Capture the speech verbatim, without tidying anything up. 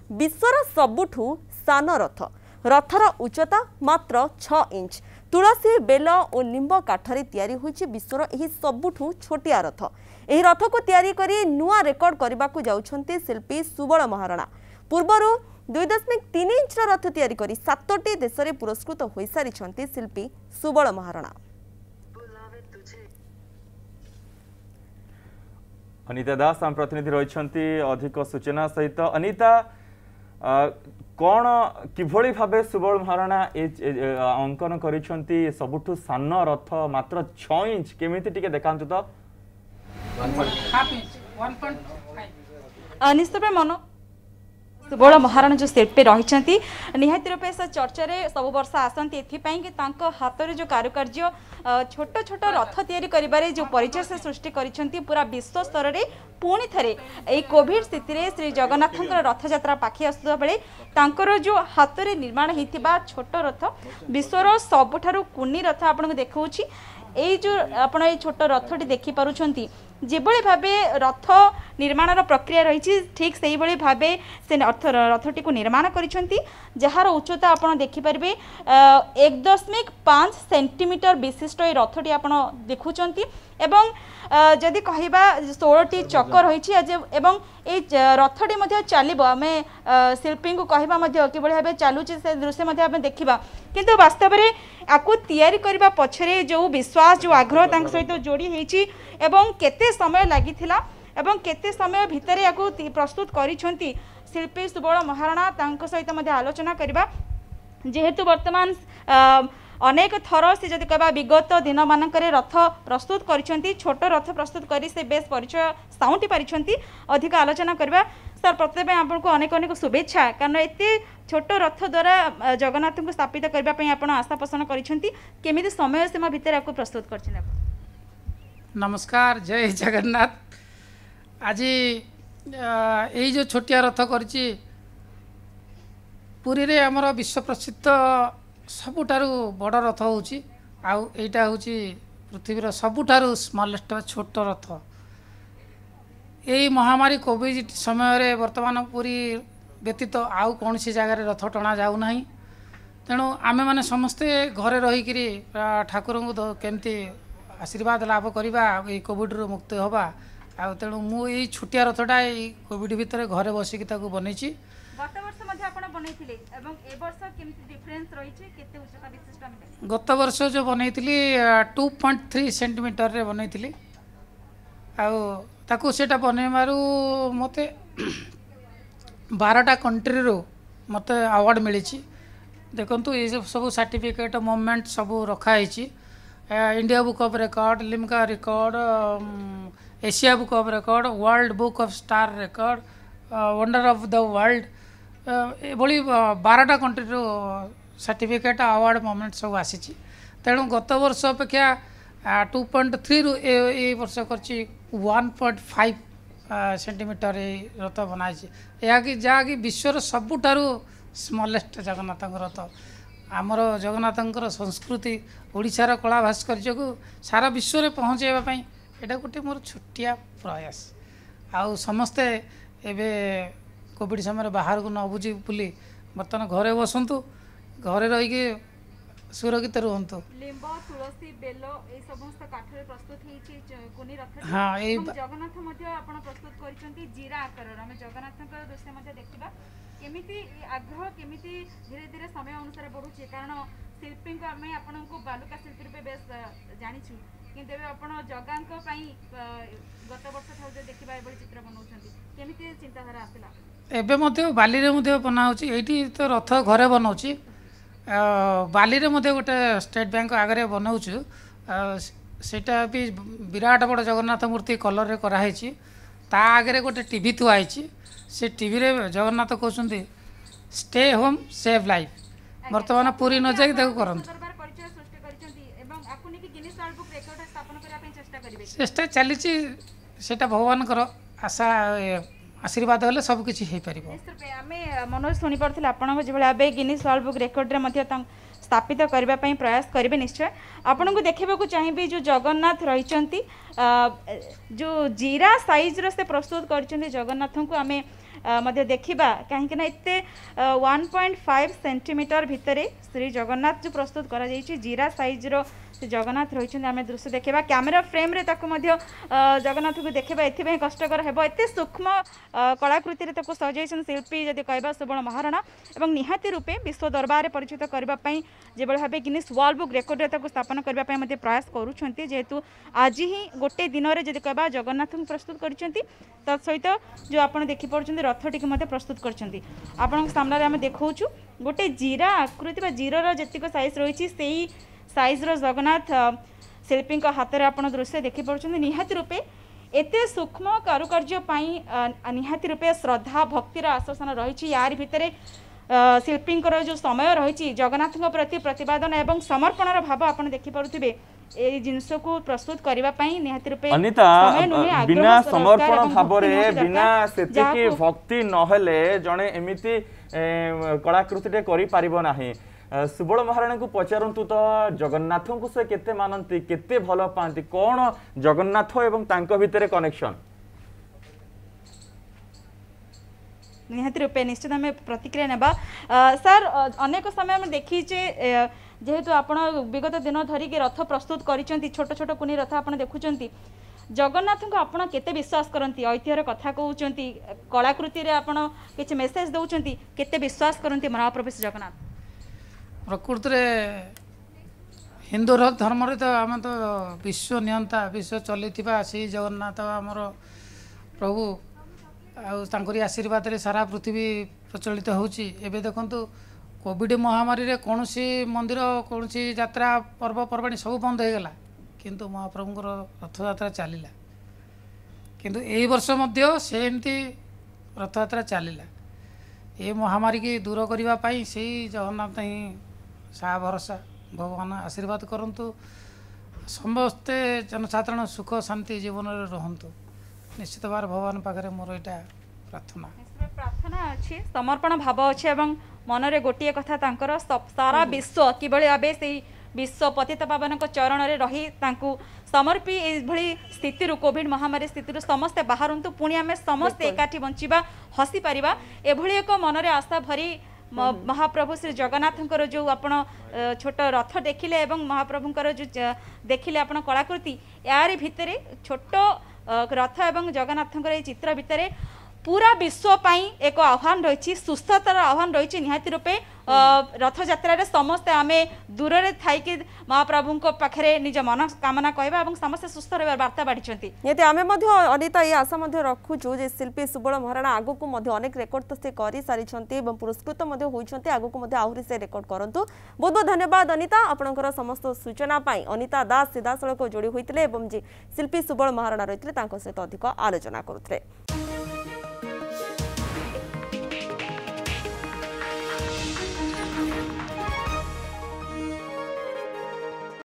विश्वर सबुठू सान रथ रथर उच्चता मात्र छ इंच तुलसी बेल और निंब काठरे तैयारी होइछि विश्वर एही सबुठू छोटिया रथ। एही रथ को तैयारी करी नुआ रेकर्ड करबा को जाउछन्ते शिल्पी सुबल महाराणा। पूर्वरु दुई दशमिक तीन इंच रथ तैयारी करी सातटी देश में पुरस्कृत हो सारी शिल्पी सुबल महाराणा। अनिता दास आम प्रतिनिधि रही अधिक सूचना सहित। अनिता कौन किभली भावे सुबल महाराणा अंकन करिसेंती सबुठु सान रथ मात्र छ इंच केमिति टिके देखांतु तो निश्चित मन सुबल महाराणा जो शिल्पी रही निहाती रूपे से चर्चा सब वर्ष आसती एपाई कि हाथ जो कारुकार्य छोट छोट रथ तैयारी करिबारे जो परिचय से सृष्टि करिसेंती पूरा विश्व स्तर रे पुणी थे यही कोविड स्थित श्री जगन्नाथ रथ यात्रा पाखी आसुवा बेले तांकर जो हाथ में निर्माण होता छोट रथ विश्वर सबुठारु कुनी रथ आपको देखा यही जो आपण ये छोट रथटी देखिपुंट जेभली भावे रथ निर्माण प्रक्रिया रही ठीक से ही भाव से रथटी को निर्माण करिसेंती जार उच्चता आप देखिपारे एक दशमिक पाँच सेंटीमीटर विशिष्ट ये रथटी आप देखुंट एवं जदि कहवा षोलटी चक रही रथटी चलो आम शिल्पी को कहवा कि भाव चलुचे से दृश्य देखा किंतु वास्तव में आपको तैयारी करने पछरे जो विश्वास जो आग्रह तांक सहित जोड़ी होती एवं केते समय लगी एवं केते समय भितर या प्रस्तुत करिसेंती शिल्पी सुबल महाराणा तांक सहित आलोचना करबा जेहेतु वर्तमान अनेक थर से जदि कहबा विगत दिन मानक रथ प्रस्तुत करिसेंती छोट रथ प्रस्तुत करी से बेस परिचय साउंटी पारिसेंती अधिक आलोचना करबा सर प्रत्येक आपको अनेक अनेक शुभेच्छा कारण एते छोट रथ द्वारा जगन्नाथ को स्थापित करने आप आशा पोषण करें समय सीमा भितर आपको प्रस्तुत कर। नमस्कार जय जगन्नाथ। आज यही जो छोटिया रथ करी पुरी रे आमर विश्व प्रसिद्ध सबुठारु बड़ रथ होची आउ एटा होची पृथ्वीर सबुठारु स्मॉलेस्ट छोट रथ। यही महामारी कोविड समय रे वर्तमान पूरी व्यतीत आउ कौन सी जगार रथ टणा जाऊ ना तेणु आमे माने समस्ते घरे रहीकि ठाकुर को केमती आशीर्वाद लाभ करवा ये कोविड रु मुक्त हवा आ तेणु मु ये छोटिया रथटा ये कोविड भितर घरे बसिकी ताकू बनईची। गत वर्ष जो बनईली टू पॉइंट थ्री सेंटीमीटर रे बनईली ताकू सेटा बनइबारु मते बारटा कंट्री रो मते अवार्ड मिली देखंतु ये सब सर्टिफिकेट मोमेंट सब रखाई India book of record Limca record Asia book of record world book of star record wonder of the world एभली बारटा कंट्री रो सर्टिफिकेट अवार्ड मोमेंट सब आसी तेणु गत वर्ष अपेक्षा टू पॉइंट थ्री रु ए वर्ष कर वन पॉइंट फाइव सेंटीमीटर रथ बनाई या कि जहाँकि विश्वर सबुठारु स्मॉलेस्ट जगन्नाथ रथ आमर जगन्नाथ संस्कृति ओडिशार कला भास्कर्य को सारा विश्व में पहुँचाइवाई यहाँ गोटे मोर छोटिया प्रयास आउ समस्ते एबे कोविड समय बाहर को न बुझी बुली बर्तमान घरे बसंतु घरे रही सुरक्षित रुहतु। तुलसी बेल ए समस्त काठरे प्रस्तुत हेछि कोनी रथ हां ए जगन्नाथ मध्ये आपण प्रस्तुत करिसंती जीरा आकार हम जगन्नाथक दृश्य मध्ये देखिबा केमिति आग्रह केमिति धीरे धीरे समय अनुसार बढ़ुछि कारण शिल्पी को आमे आपन को बालुका शिल्पी रूपे बेस जानिछु किंतु एबे आपण जगांक पई गत वर्ष थाउ जे देखिबा एबे चित्र बनाउछंती केमिति चिंताधारा आसिला एबे मध्ये बाली रे मध्ये बनाउछि एठी तो रथ घरे बनाउछि बाली रे मध्ये गोटे स्टेट बैंक आगे बनाऊँ सेटा भी विराट बड़ जगन्नाथ मूर्ति कलर रे कराई ता आगे गोटे टीवी थुआई से टीवी रे जगन्नाथ कहते स्टे होम सेव लाइफ बर्तमान पूरी न जाए चेष्टा चली भगवान आशा आशीर्वाद हेल्ले सब किसी हो पार। मनोज शुणी पारे आपको जो भाई गिनीज वर्ल्ड बुक रेकर्ड में स्थापित करने प्रयास करेंगे निश्चय आपन को देखा चाहिए जो जगन्नाथ रही जो जीरा साइज रे प्रस्तुत कर जगन्नाथ को आम मध्य देखिबा काहे ना एते वन पॉइंट फाइव सेंटीमीटर भितर श्री जगन्नाथ जो प्रस्तुत करा जायछि जीरा साइज रो जगन्नाथ रही आम दृश्य देखा कैमेरा फ्रेम रे ताको मध्य जगन्नाथ को देखा एथि कष्टकर हेबो एते सूक्ष्म कलाकृति रे ताको सजाइछन शिल्पी जदि कहबा सुबल महाराणा एवं निहाती रूपे विश्व दरबार रे परिचित करबा पई जेबळ भाबे गिनीज वर्ल्ड बुक रेकॉर्ड रे ताको स्थापन करबा पई मध्य प्रयास करूछंती जेहेतु आज ही गोटे दिन रे जदि कहबा जगन्नाथ को प्रस्तुत करछंती तत् सहित जो आपण देखि पड़छंती रथटी के मध्य प्रस्तुत करछंती आपण सामने रे हम देखौछु गोटे जीरा आकृति बा जीरा जतिक साइज रही सेही साइज रो जगन्नाथ शिल्पी हाथ में आप दृश्य देखिपुं निहाती रूपे एते सूक्ष्म कारुकार्य निहाती रूपे श्रद्धा भक्तिर आश्वासन रही यार भितर शिल्पी जो समय रही जगन्नाथ प्रति प्रतिपादन एवं समर्पण भाव आप देखिपे ए जिनस को प्रस्तुत करने निहाती रूपे अनिता बिना समर्पण भाव बिना सेतिकी भक्ति नहले जड़े एमती कलाकृति करि पारिबो नाही सुबल महाराणा को पचारतु तो जगन्नाथ को से केते मानती केते भल पाती कौन जगन्नाथ एवं तांको भितरे कनेक्शन निहाती रूपे निश्चित आम प्रतिक्रिया नेबा सर अनेक समय हम देखीचे जेहेतु आपण विगत दिन धरिकी रथ प्रस्तुत करिसेंती छोट छोट कुनी रथ आपण देखुचंती जगन्नाथ को आपण केते विश्वास करती ऐतिह्यर कथा कहउचंती कलाकृति रे आपण किछ मेसेज दउचंती केते विश्वास करती महाप्रभु जगन्नाथ प्रकृति हिंदू धर्म रे तो आम तो विश्व नियंता विश्व चली से जगन्नाथ आमर प्रभु आंकरी आशीर्वाद रे सारा पृथ्वी प्रचलित होची एबे देखंतु कोविड महामारी रे कौन सी मंदिर कौन सी यात्रा पर्वपर्वाणी सब बंद हो गला किंतु महाप्रभुंकर रथयात्रा चलला किंतु एई वर्ष मध्य सेमती रथयात्रा चलला ये महामारी की दूर करने पाई से जगन्नाथ ही सा भरोसा भगवान आशीर्वाद करंतु समस्ते जनसाधारण सुख शांति जीवन रे रहंतु निश्चित भाव भगवान पाखे मोर यहाँ प्रार्थना प्रार्थना अच्छी समर्पण भाव अच्छे एवं मन रे गोटे कथा तांकर सारा विश्व किभली भाबे से विश्व पतित पावन चरण रे रही तांकु समर्पी एभली स्थिति कोविड महामारी स्थिति समस्ते बाहरतु पुणी आम समस्ते एकाठी बंचिबा हसी पारिबा एभली एक मन रे आशा भरी महाप्रभु श्री जगन्नाथंकर जो आपण छोट रथ देखिले एवं महाप्रभुंकर जो देखिले आपण कलाकृति यार भितरे छोट रथ एवं जगन्नाथंकर ये चित्र भितरे पूरा विश्व पाई एक आह्वान रही सुस्थतार आह्वान रही निहाती रूपे रथ यात्रा समस्ते आम दूर रे थाइकी महाप्रभु पाखे निज मनोकामना कहबा और समस्ते सुस्थ रह वार्ता बाढ़ी ये आम अनिता ये आशा रखुचु जे शिल्पी सुबल महाराणा आगु को अनेक रेकर्ड तो से कर सारी पुरस्कृत होती आगु को आहरी से रेकर्ड करूँ बहुत बहुत धन्यवाद अनिता आपंकर समस्त सूचना अनिता दास सीधासख जोड़ी होते शिल्पी सुबल महाराणा रही सहित अधिक आलोचना करुले।